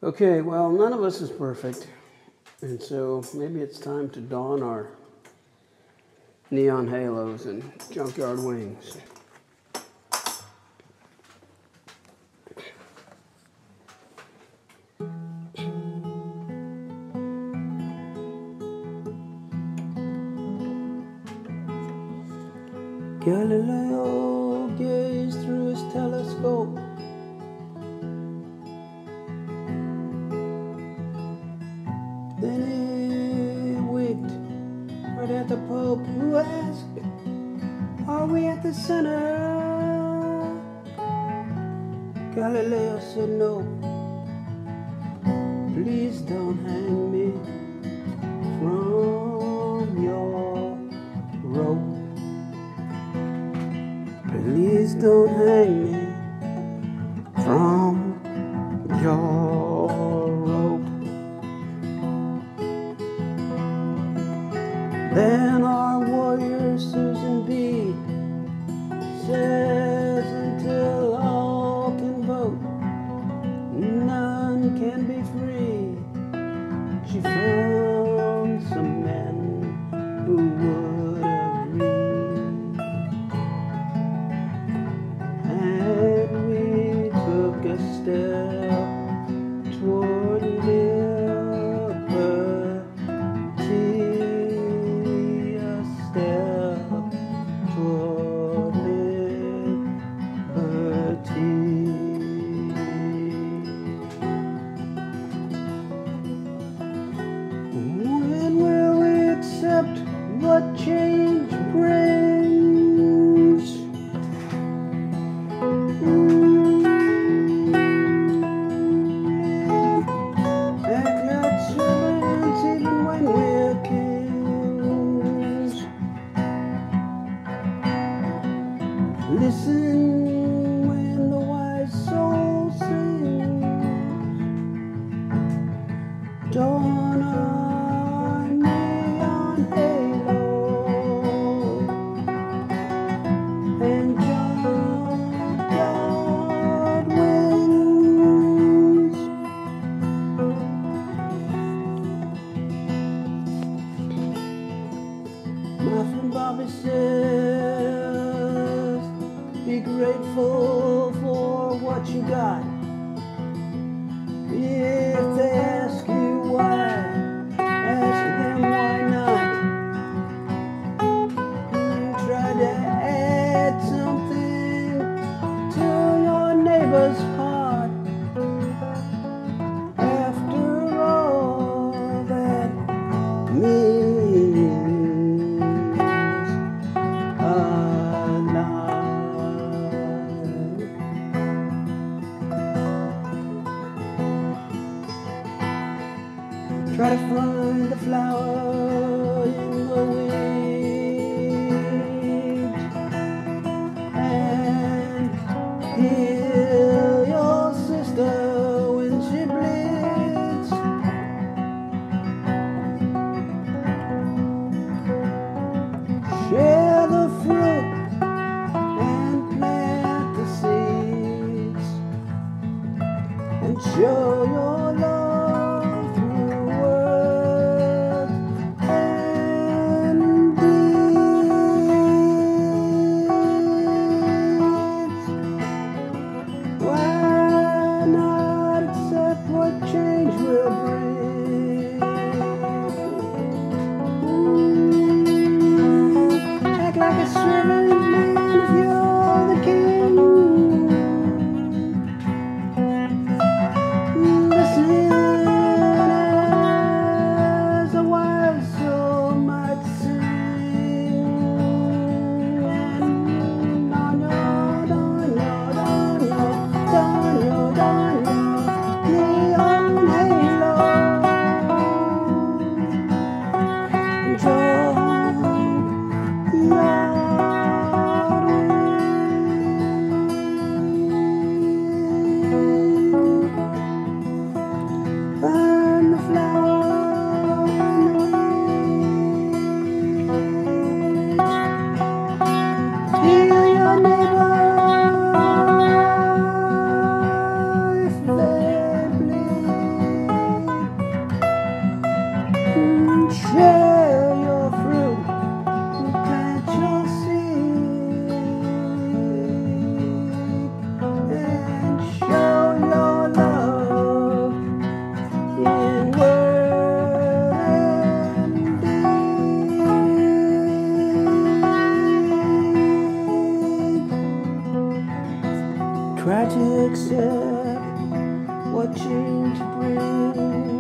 Okay, well, none of us is perfect, and so maybe it's time to don our neon halos and junkyard wings. Galileo gazed through his telescope. Then he winked right at the Pope, who asked, "Are we at the center?" Galileo said, "No, please don't hang me from your rope. Please don't hang me from your rope." Then our warrior Susan B. says, "Until all can vote, none can be free." She found some men who would agree, and we took a step toward liberty, a step toward liberty. When will we accept what change brings? And yet servants even when we're kings. Listen when the wise soul sings. Dawn our neon halo and junkyard wings. My friend Bobby says, "Be grateful for what you got. If they ask you why, ask them why not. Try to add something to your neighbor's heart. After all, that means a lot." Try to find the flower in the weeds and heal your sister when she bleeds. Share the fruit and plant the seeds and show your love through words and deeds. Why not accept what change will bring? Act like a servant man if you're the king. Listen as a wise soul might sing. And neon halo. watching to bring